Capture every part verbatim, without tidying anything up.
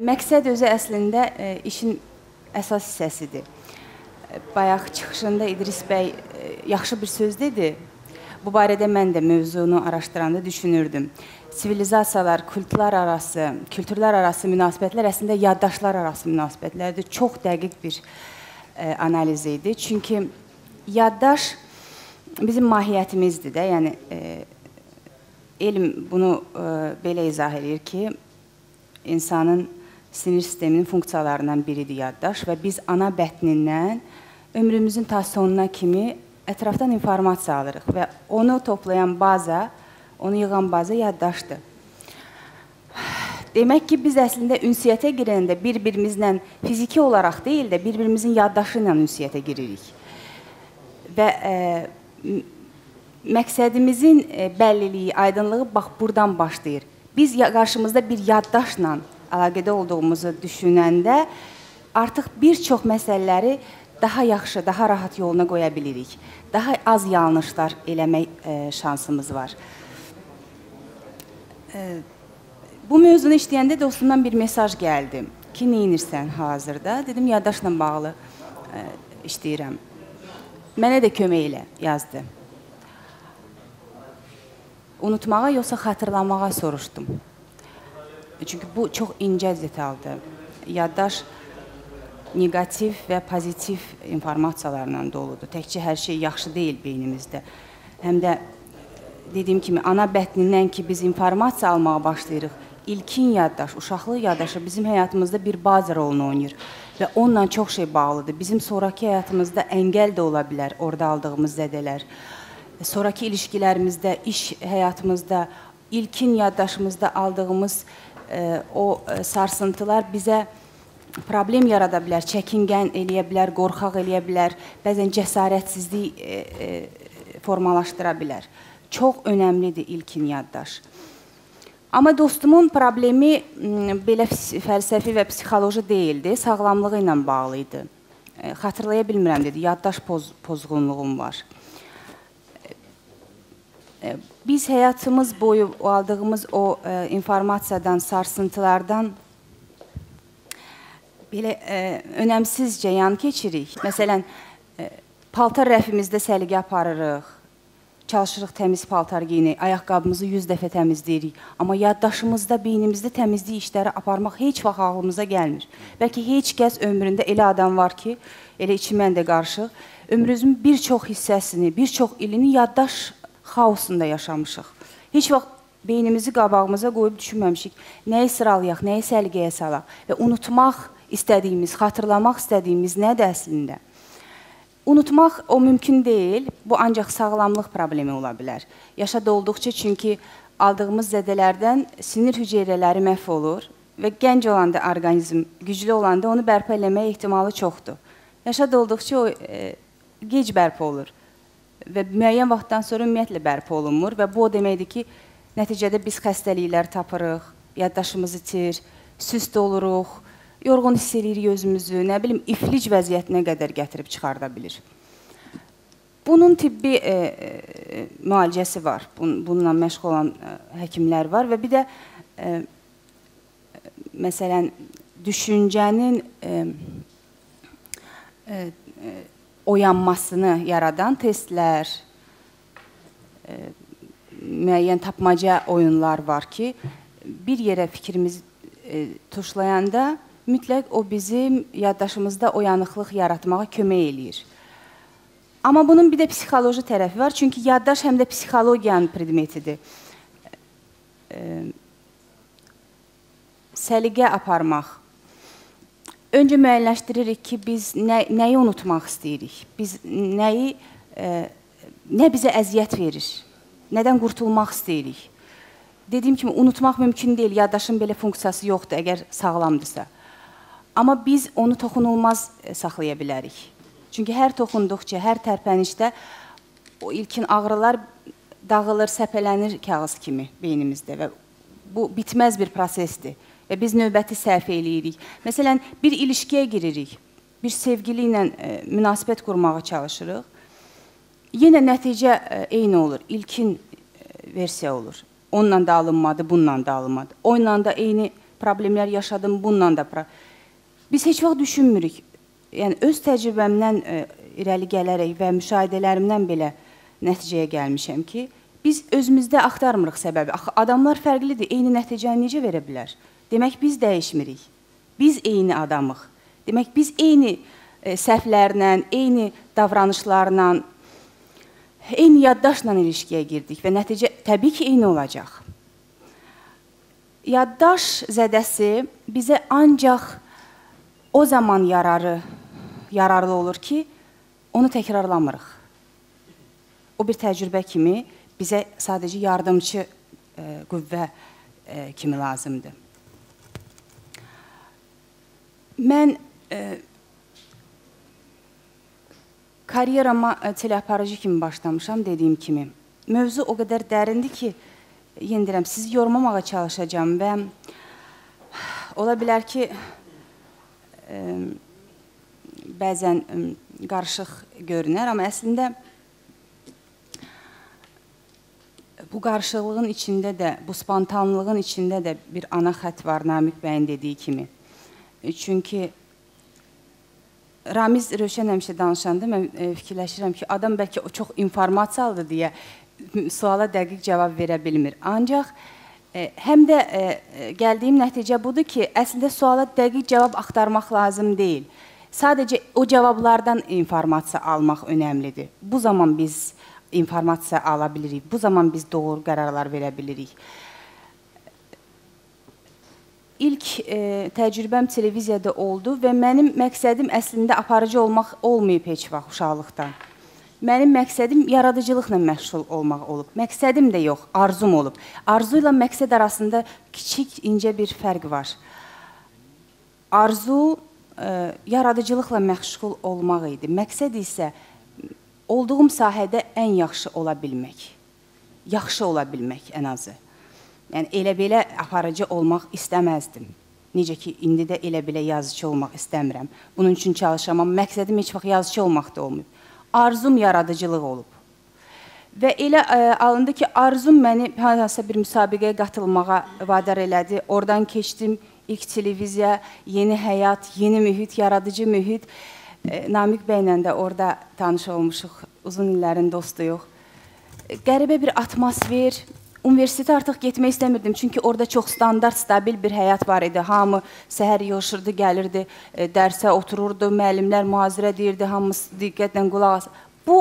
Məqsəd özü əslində e, işin əsas hissəsidir. Bayaq çıxışında İdris bəy e, yaxşı bir söz dedi. Bu barədə mən də mövzunu araşdıranda düşünürdüm. Sivilizasiyalar, kultlar arası, kültürlər arası münasibətlər əslində yaddaşlar arası münasibətlərdir. Çox dəqiq bir e, analiz idi. Çünki yaddaş bizim mahiyyətimizdir də. Yəni e, elm bunu e, belə izah edir ki, insanın sinir sisteminin funksiyalarından biridir yaddaş və biz ana bətnindən ömrümüzün ta sonuna kimi ətrafdan informasiya alırıq və onu toplayan baza, onu yığan baza yaddaşdır. Demək ki, biz əslində ünsiyyətə girəndə bir-birimizlə fiziki olaraq deyil də bir-birimizin yaddaşı ilə ünsiyyətə giririk. Və e, məqsədimizin e, bəlliliyi, aydınlığı bax buradan başlayır. Biz qarşımızda bir yaddaşla əlaqədə olduğumuzu düşünəndə artıq bir çox məsələləri daha yaxşı, daha rahat yoluna qoya bilirik. Daha az yanlışlar eləmək e, şansımız var. E, bu mövzunu işləyəndə dostumdan bir mesaj gəldi ki, neyinirsən hazırda? Dedim, yaddaşla bağlı e, işləyirəm. Mənə də kömək elə yazdı. Unutmağa yoxsa xatırlamağa soruşdum. Çünki bu çox incə detaldır. Yaddaş negativ və pozitiv informasiyalarla doludur. Təkcə hər şey yaxşı deyil beynimizdə. Həm də dediyim kimi, ana bətnindən ki, biz informasiya almağa başlayırıq. İlkin yaddaş, uşaqlıq yaddaşı bizim həyatımızda bir baza rolunu oynayır və onunla çox şey bağlıdır. Bizim sonraki həyatımızda əngəl də ola bilər, orada aldığımız zədələr. Sonraki ilişkilərimizdə, iş həyatımızda, ilkin yaddaşımızda aldığımız e, o e, sarsıntılar bizə problem yarada bilər, çəkingən eləyə bilər, qorxaq eləyə bilər, bəzən cəsarətsizlik e, e, formalaşdıra bilər. Çox önəmlidir ilkin yaddaş. Amma dostumun problemi belə fəlsəfi və psixoloji deyildi, sağlamlığı ilə bağlı idi. E, xatırlaya bilmirəm dedi, yaddaş poz, pozğunluğum var. Biz həyatımız boyu aldığımız o e, informasiyadan, sarsıntılardan belə e, önəmsizcə yan keçirik. Məsələn, e, paltar rəfimizdə səliqə aparırıq, çalışırıq təmiz paltar giyinik, ayaqqabımızı yüz dəfə təmizləyirik. Amma yaddaşımızda, beynimizdə təmizlik işləri aparmaq heç vaxt ağlımıza gəlmir. Bəlkə heç kəs ömründə elə adam var ki, elə içimən də qarışıq, ömrümüzün bir çox hissəsini, bir çox ilini yaddaş xaosunda yaşamışıq. Heç vaxt beynimizi qabağımıza qoyub düşünməmişik. Nəyi sıralayaq, nəyi səliqəyə salaq və unutmaq istədiyimiz, xatırlamaq istədiyimiz nədir əslində? Unutmaq o mümkün deyil, bu ancaq sağlamlıq problemi ola bilər. Yaşada olduqca çünki aldığımız zədələrdən sinir hüceyrələri məhv olur və gənc olanda orqanizm, güclü olanda onu bərpa eləmək ehtimalı çoxdur. Yaşada olduqca o e, gec bərpa olur. Və müəyyən vaxtdan sonra ümumiyyətlə bərpa olunmur və bu o deməkdir ki, nəticədə biz xəstəliklər tapırıq, yaddaşımız itir, süst oluruq, yorğun hiss edirik özümüzü, nə bilim, iflic vəziyyətinə qədər gətirib çıxarda bilir. Bunun tibbi e, e, müalicəsi var, Bun, bununla məşğul olan e, həkimlər var və bir də e, məsələn, düşüncənin e, e, e, oyanmasını yaradan testlər, e, müəyyən tapmaca oyunlar var ki, bir yerə fikrimizi e, tuşlayanda mütləq o bizim yaddaşımızda oyanıqlıq yaratmağa kömək eləyir. Amma bunun bir də psixoloji tərəfi var, çünki yaddaş həm də psixologiyanın predmetidir. E, səliqə aparmaq. Öncə müəyyənləşdiririk ki, biz nə, nəyi unutmaq istəyirik, biz nəyi, e, nə bizə əziyyət verir, nədən qurtulmaq istəyirik. Dediyim kimi, unutmaq mümkün deyil, yaddaşın belə funksiyası yoxdur, əgər sağlamdırsa. Amma biz onu toxunulmaz saxlaya bilərik. Çünki hər toxunduqca, hər tərpənişdə o ilkin ağrılar dağılır, səpələnir kağız kimi beynimizdə və bu bitməz bir prosesdir. Və biz növbəti səhv eləyirik. Məsələn, bir ilişkiyə giririk, bir sevgili ilə e, münasibət qurmağa çalışırıq. Yenə nəticə e, eyni olur, ilkin e, versiya olur. Onunla da alınmadı, bununla da alınmadı. Onunla da eyni problemlər yaşadım, bununla da pro Biz heç vaxt düşünmürük. Yəni öz təcrübəmdən e, irəli gələrək və müşahidələrimdən belə nəticəyə gəlmişəm ki, biz özümüzdə axtarmırıq səbəbi. Axı adamlar fərqlidir, eyni nəticəni necə verə bilər? Demək biz dəyişmirik. Biz eyni adamıq. Demək biz eyni e, səhvlərlə, eyni davranışlarla, eyni yaddaşla ilişkiyə girdik və nəticə təbii ki, eyni olacaq. Yaddaş zədəsi bizə ancaq o zaman yararı, yararlı olur ki, onu təkrarlamırıq. O bir təcrübə kimi bizə sadəcə yardımcı e, qüvvə e, kimi lazımdır. Mən e, karyerama e, teleaparıcı kimi başlamışam, dediyim kimi. Mövzu o qədər dərindir ki, yenə deyirəm, sizi yormamağa çalışacağım və ola bilər ki, bəzən qarışıq görünər, amma əslində bu qarışıqlığın içində də, bu spontanlığın içində də bir ana xət var, Namiq bəyin dediyi kimi. Çünki Ramiz Rövşən həmişə danışanda mən fikirləşirəm ki, adam bəlkə çox informasiyalıdır deyə suala dəqiq cavab verə bilmir. Ancaq həm də gəldiyim nəticə budur ki, əslində suala dəqiq cavab axtarmaq lazım deyil. Sadəcə o cavablardan informasiya almaq önəmlidir. Bu zaman biz informasiya ala bilirik, bu zaman biz doğru qərarlar verə bilirik. İlk e, təcrübəm televiziyada oldu və mənim məqsədim əslində aparıcı olmaq olmayıb heç vaxt uşaqlıqdan. Mənim məqsədim yaradıcılıqla məşğul olmaq olub. Məqsədim də yox, arzum olub. Arzu ilə məqsəd arasında kiçik, incə bir fərq var. Arzu e, yaradıcılıqla məşğul olmaq idi. Məqsəd isə olduğum sahədə ən yaxşı ola bilmək. Yaxşı ola bilmək ən azı. Yəni, elə-belə aparıcı olmaq istəməzdim. Necə ki, indi də elə-belə yazıcı olmaq istəmirəm. Bunun üçün çalışamam. Məqsədim heç vaxt yazıcı olmaq da olmayıb. Arzum yaradıcılıq olub. Və elə ə, alındı ki, arzum məni hansısa bir müsabiqəyə qatılmağa vadar elədi. Oradan keçdim, ilk televiziya, yeni həyat, yeni mühit, yaradıcı mühit. E, Namiq bəylə də orada tanış olmuşuq, uzun illərin dostuyuq. E, qəribə bir atmosfer. Universitetə artıq getmək istəmirdim, çünki orada çox standart, stabil bir həyat var idi. Hamı səhər yoşurdu, gəlirdi, dərsə otururdu, müəllimlər mühazirə deyirdi, hamısı diqqətlə qulaq asır. Bu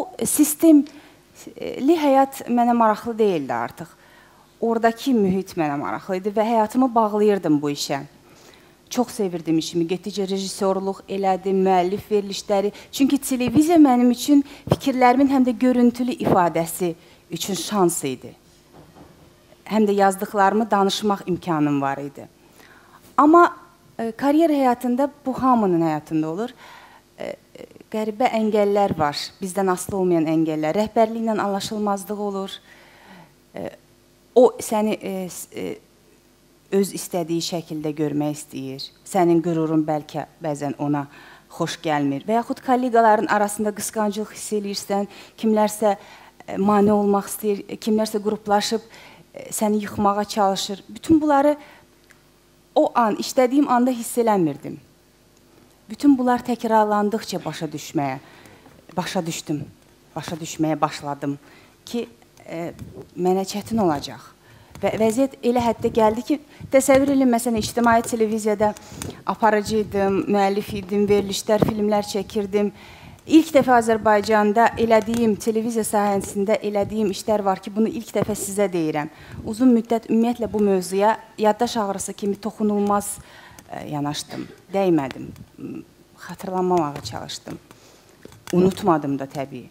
sistemli həyat mənə maraqlı deyildi artıq. Oradakı mühit mənə maraqlı idi və həyatımı bağlayırdım bu işə. Çox sevirdim işimi, getdikcə rejissorluq elədim, müəllif verilişləri. Çünki televiziya mənim üçün fikirlərimin həm də görüntülü ifadəsi üçün şans idi. Həm də yazdıqlarımı danışmaq imkanım var idi. Amma e, karyer həyatında bu hamının həyatında olur. E, qəribə əngəllər var, bizdən asılı olmayan əngəllər. Rəhbərliklə anlaşılmazlıq olur. E, o səni e, e, öz istədiyi şəkildə görmək istəyir. Sənin qürurun bəlkə bəzən ona xoş gəlmir. Və yaxud kollegaların arasında qısqancılıq hiss edirsən, kimlərsə e, mane olmaq istəyir, kimlərsə qruplaşıb səni yıxmağa çalışır. Bütün bunları o an, işlədiyim anda hiss eləmirdim. Bütün bunlar təkrarlandıqca başa düşməyə, başa düşdüm, başa düşməyə başladım ki, e, mənə çətin olacaq. Və vəziyyət elə həddə gəldi ki, təsəvvür edin, məsələn, ictimai televiziyada aparıcı idim, müəllif idim, verilişlər, filmlər çəkirdim. İlk dəfə Azərbaycanda elədiyim, televiziya sahəsində elədiyim işlər var ki, bunu ilk dəfə sizə deyirəm. Uzun müddət ümumiyyətlə bu mövzuya yaddaş ağrısı kimi toxunulmaz e, yanaşdım, dəymədim, xatırlanmamağa çalışdım. Unutmadım da təbii.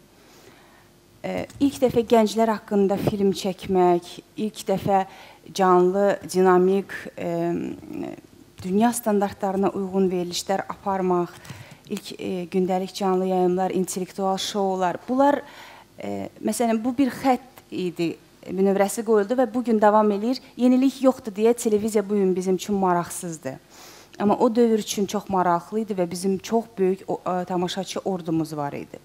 E, ilk dəfə gənclər haqqında film çəkmək, ilk dəfə canlı, dinamik, e, dünya standartlarına uyğun verilişlər aparmaq, İlk e, gündəlik canlı yayımlar, intellektual şoular, bunlar, e, məsələn, bu bir xətt idi, növrəsi qoyuldu və bugün davam edir. Yenilik yoxdur deyə televiziya bugün bizim üçün maraqsızdır. Amma o dövr üçün çox maraqlı idi və bizim çox böyük o, e, tamaşaçı ordumuz var idi.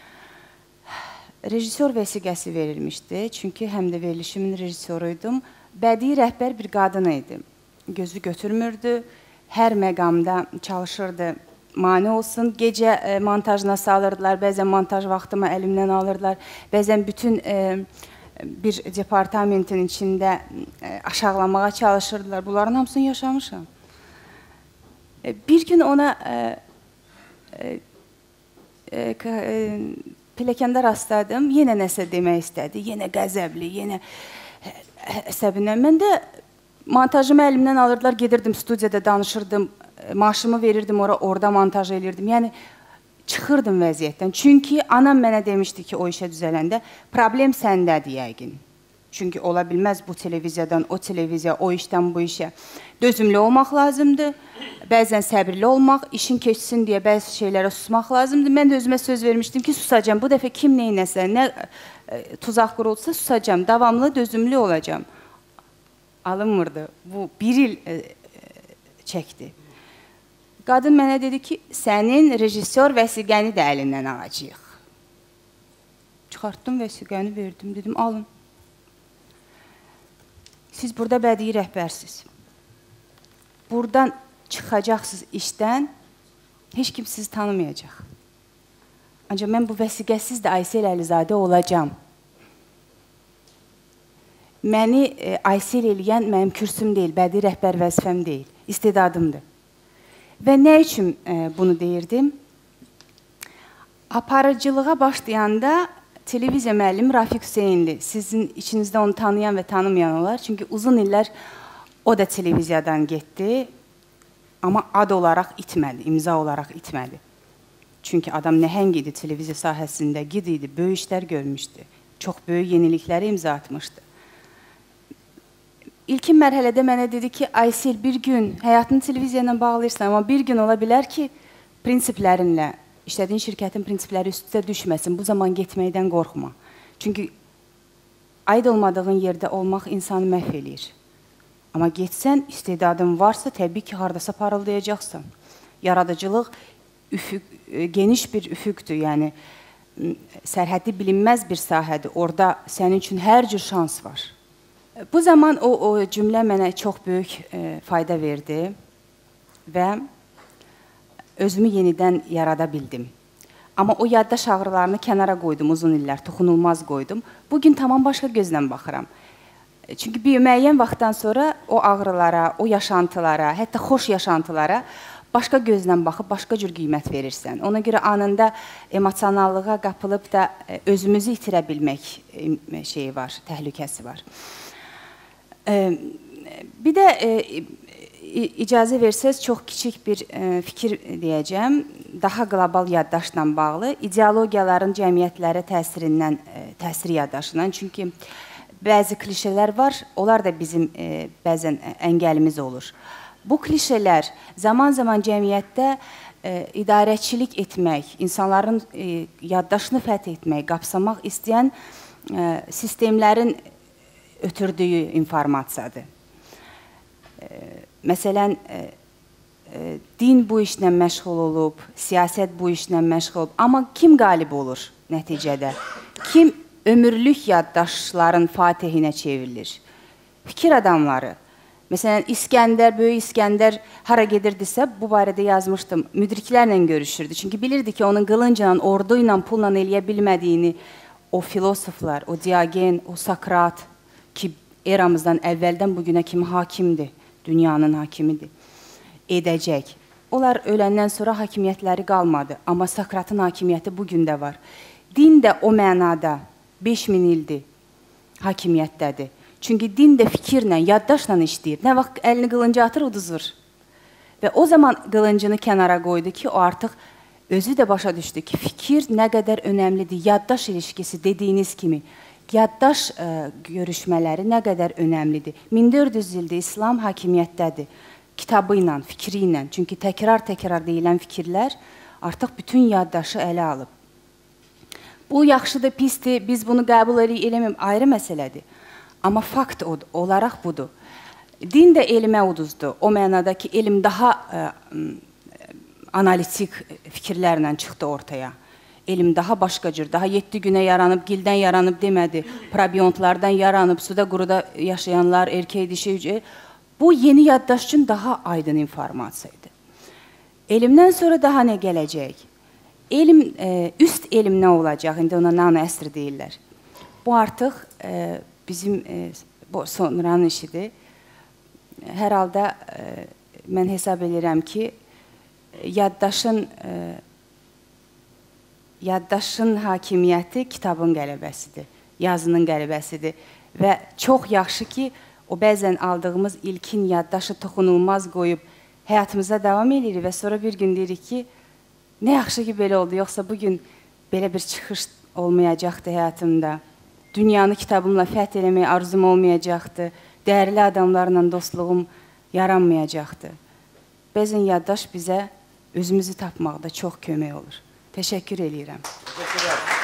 Rejissor vəsiqəsi verilmişdi, çünki həm də verilişimin rejissoruydum. Bədii rəhbər bir qadın idi. gözü götürmürdü. Hər məqamda çalışırdı, mane olsun. Gecə e, montajına salırdılar, bəzən montaj vaxtımı əlimdən alırdılar, bəzən bütün e, bir departamentin içində e, aşağılamağa çalışırdılar. Bunların hamısını yaşamışam. E, bir gün ona e, e, e, e, pilləkəndə rastladım, yenə nəsə demək istədi, yenə qəzəbli, yenə əsəbindən. Mən də montajımı əlimdən alırdılar, gedirdim studiyada danışırdım, maaşımı verirdim ora, orada montaj edirdim. Yəni, çıxırdım vəziyyətdən. Çünki anam mənə demişdi ki, o işə düzələndə, problem səndədir yəqin. Çünki ola bilməz bu televiziyadan, o televiziya, o işdən bu işə. Dözümlü olmaq lazımdır, bəzən səbirli olmaq, işin keçsin deyə bəzi şeylərə susmaq lazımdır. Mən də özümə söz vermişdim ki, susacam. Bu dəfə kim neynəsə, nə e, tuzaq qurulsa susacam, davamlı, dözümlü olacam. Alınmırdı. Bu bir il e, e, çəkdi. Qadın mənə dedi ki, sənin rejissor vəsiqəni də əlindən alacaq. Çıxartdım vəsiqəni, verdim, dedim, alın. Siz burada bədii rəhbərsiz. Buradan çıxacaqsınız işdən, heç kim sizi tanımayacaq. Ancaq mən bu vəsiqəsiz də Aysel Əlizadə olacam. Məni e, Aysel eləyən mənim kürsüm deyil, bədii rəhbər vəzifəm deyil, istedadımdır. Və nə üçün e, bunu deyirdim? Aparıcılığa başlayanda televiziya müəllimi Rafiq Hüseynli, sizin içinizdə onu tanıyan və tanımayan olar. Çünki uzun illər o da televiziyadan getdi, amma ad olaraq itmədi, imza olaraq itmədi. Çünki adam nəhəng idi televiziya sahəsində, gid idi, böyük işlər görmüşdü, çox böyük yenilikləri imza atmışdı. İlkin mərhələdə mənə dedi ki, Aysel, bir gün həyatını televiziya ilə bağlayırsan, amma bir gün ola bilər ki, prinsiplərinlə, işlədiyin şirkətin prinsipləri üst-üstə düşməsin, bu zaman getməkdən qorxma. Çünki aid olmadığın yerdə olmaq insanı məhv eləyir. Amma getsən, istedadın varsa, təbii ki, haradasa parıldayacaqsan. Yaradıcılıq üfüq, geniş bir üfüqdür, yəni sərhəddi bilinməz bir sahədir. Orada sənin üçün hər cür şans var. Bu zaman o, o cümlə mənə çox böyük e, fayda verdi və özümü yenidən yarada bildim. Amma o yaddaş ağrılarını kənara qoydum uzun illər, toxunulmaz qoydum. Bugün tamam başqa gözlə baxıram. Çünki bir müəyyən vaxtdan sonra o ağrılara, o yaşantılara, hətta xoş yaşantılara başqa gözlə baxıb, başqa cür qiymət verirsən. Ona görə anında emosionallığa qapılıb da özümüzü itirə bilmək şeyi var, təhlükəsi var. Bir də icazə versəz, çox kiçik bir fikir deyəcəm. Daha qlobal yaddaşla bağlı, ideologiyaların cəmiyyətlərə təsirindən, təsiri yaddaşından. Çünki bəzi klişələr var, onlar da bizim bəzən əngəlimiz olur. Bu klişələr zaman-zaman cəmiyyətdə idarəçilik etmək, insanların yaddaşını fəth etmək, qapsamaq istəyən sistemlərin ötürdüyü informasiyadır. Məsələn, din bu işlə məşğul olub, siyasət bu işlə məşğul olub, amma kim qalib olur nəticədə? Kim ömürlük yaddaşların fatihinə çevrilir? Fikir adamları. Məsələn, İskəndər, Böyük İskəndər hara gedirdisə, bu barədə yazmışdım, müdriklərlə görüşürdü. Çünki bilirdi ki, onun qılıncla, ordu ilə, pulla eləyə bilmədiyini o filosoflar, o Diogen, o Sakrat ki, eramızdan əvvəldən bugünə kimi hakimdir, dünyanın hakimidir, edəcək. Onlar öləndən sonra hakimiyyətləri qalmadı, amma Sakratın hakimiyyəti bugün də var. Din də o mənada beş min ildir hakimiyyətdədir. Çünki din də fikirlə, yaddaşla işləyir. Nə vaxt əlini qılınca atır, uduzur. Və o zaman qılıncını kənara qoydu ki, o artıq özü də başa düşdü ki, fikir nə qədər önəmlidir. Yaddaş ilişkisi dediyiniz kimi, yaddaş ə, görüşmələri nə qədər önəmlidir. min dörd yüz ildir İslam hakimiyyətdədir. Kitabı ilə, fikri ilə. Çünki təkrar-təkrar deyilən fikirlər artıq bütün yaddaşı ələ alıb. Bu yaxşıdır, pisdir, biz bunu qəbul eləməyəm, ayrı məsələdir. Amma fakt olaraq budur. Din də elmə uduzdu. O mənada ki, elm daha ə, analitik fikirlərlə çıxdı ortaya. Elm daha başqa cür, daha yeddi günə yaranıb, gildən yaranıb demədi. Probiontlardan yaranıb, suda quruda yaşayanlar, erkək dişi, Bu yeni yaddaş üçün daha aydın informasiya idi. Elmdən sonra daha nə gələcək? Elm, e, üst elm nə olacaq? İndi ona nano əsr deyirlər. Bu artıq e, bizim e, bu sonranın işidir. Hər halda e, mən hesab edirəm ki, yaddaşın e, yaddaşın hakimiyyəti kitabın qələbəsidir, yazının qələbəsidir və çox yaxşı ki, o bəzən aldığımız ilkin yaddaşı toxunulmaz qoyub həyatımıza davam edirik və sonra bir gün deyirik ki, nə yaxşı ki, belə oldu, yoxsa bugün belə bir çıxış olmayacaqdı həyatımda, dünyanı kitabımla fəth eləməyə arzum olmayacaqdı, dəyərli adamlarla dostluğum yaranmayacaqdı. Bəzən yaddaş bizə özümüzü tapmaqda çox kömək olur. Təşəkkür edirəm. Təşəkkürlər.